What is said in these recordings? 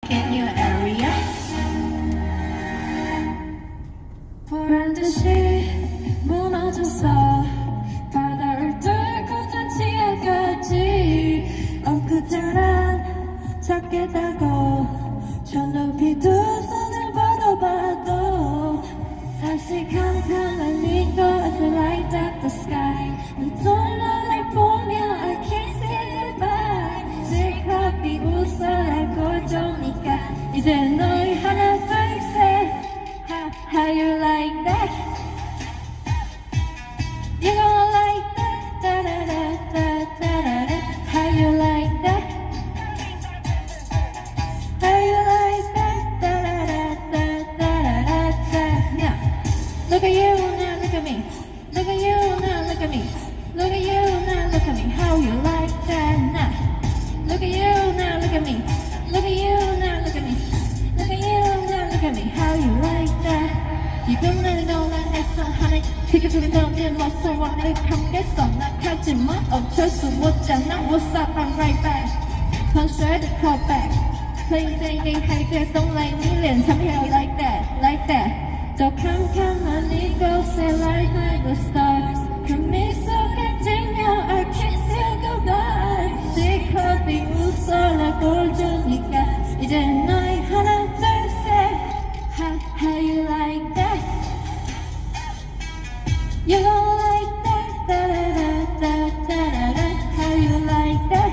in your area. 보란 듯이 무너져서 바다를 뚫고 잔치에까지 엊그제란 작게 다고 저 높이 두 손을 뻗어봐도 다시 캄캄한 이곳 the light of the sky 너 돌아를 보며 I can't say goodbye 실컷 비웃어 날 꼴좋으니까 이제 너희 하나 둘셋 How you like that? You gonna like that? Da da da da da da da. How you like that? How you like that? Da da da da da da da. Now, look at you now, look at me. Look at you now, look at me. Look at you now, look at me. How you like that? Now, look at you now, look at me. Look at you now, look at me. Look at you now, look at me. How you like that? 지금 나는 놀라냈어 하네 지켜주는 너는 왔어 완벽하겠어 낙하지만 어쩔 수 없잖아 What's up, I'm right back Come straight to call back Playing thinking hey there don't like me len somehow like that 저 캄캄한 이곳에 light like the stars 그 미소가 지며 I can't say goodbye 실컷 비웃어 날 꼴주니까 이제 너희 하나 둘셋 How you like that? You gon' like that? Da da da da da da. How you like that?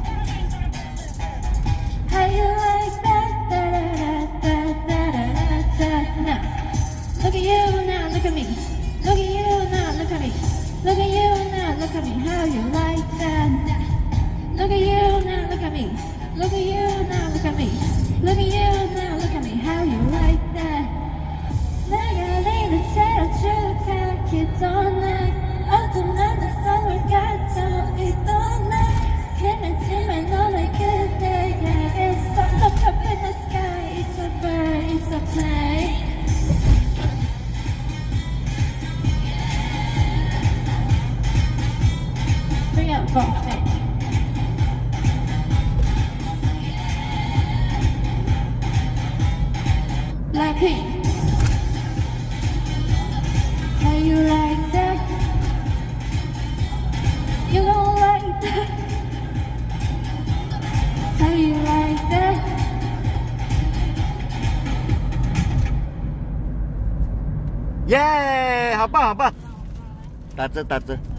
How you like that? Da da da da da da da. Now, look at you now, look at me. Look at you now, look at me. Look at you now, look at me. How you like that? Look at you now, look at me. Look at you now, look at me. Look at you now, look at me. How you like that? 내가 리를 채워주기 전에 어둠 안에 선을 가져 있던 날 괜찮지만 너를 그대야 It's up in the sky It's a bird, it's a plane Bring up both feet Blackpink How you like that? You don't like that? How you like that? Yeah, 好棒好棒，打折打折。